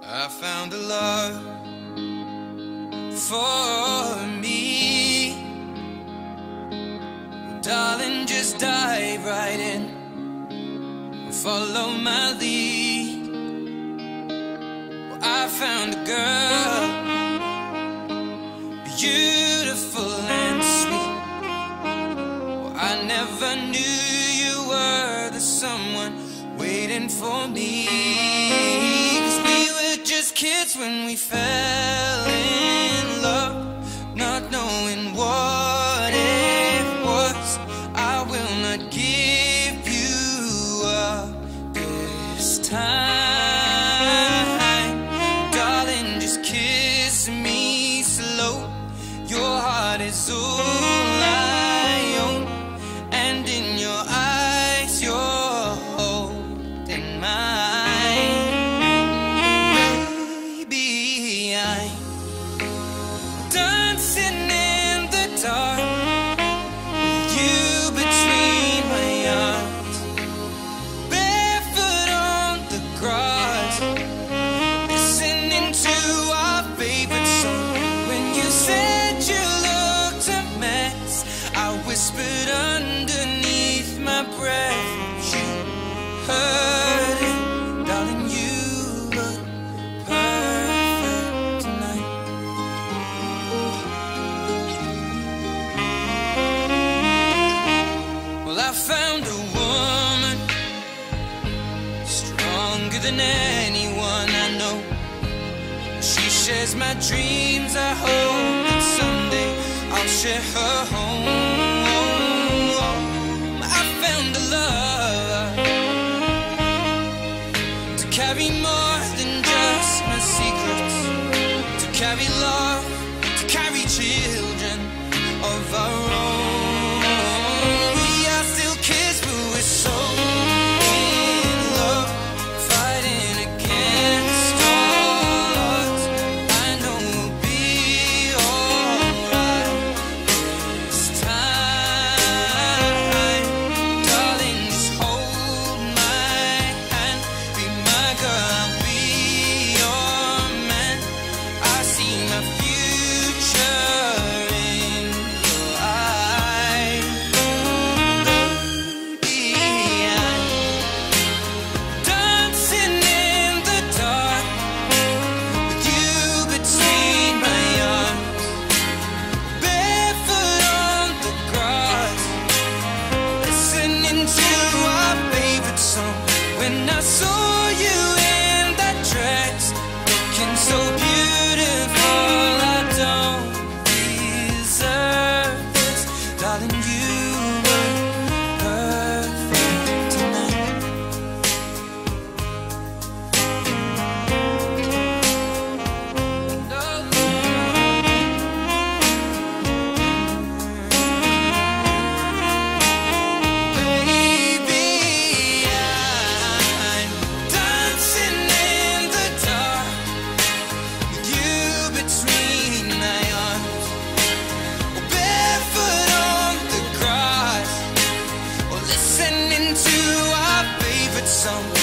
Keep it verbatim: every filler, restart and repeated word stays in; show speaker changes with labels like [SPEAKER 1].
[SPEAKER 1] I found a love for me. Well, darling, just dive right in and follow my lead. Well, I found a girl, beautiful and sweet. Well, I never knew you were the someone waiting for me. Just kids when we fell in love, not knowing what it was. I will not give you up this time. Darling, just kiss me slow. Your heart is all I own, and in your eyes you're holding mine. Dancing in the dark with you between my arms, barefoot on the grass, listening to our favorite song. When you said you looked a mess, I whispered underneath my breath. You heard it, darling, you look perfect tonight. Well, I found a woman stronger than anyone I know. She shares my dreams. I hope that someday I'll share her home. I found a love to carry more than just my secrets, to carry love, to carry children of our own. We are still kids, but we're so in love, fighting against all odds. I know we'll be alright this time. Darling, just hold my hand, be my girl, I'll be your man. I see my future in your eyes. Baby, I'm dancing in the dark with you between my arms, barefoot on the grass, listening to our favorite song. When I saw you in that dress, looking so beautiful, I don't deserve this. Darling, you were perfect tonight. Baby, I'm dancing in the dark with you between my arms, or barefoot on the grass, or listening to our favorite song.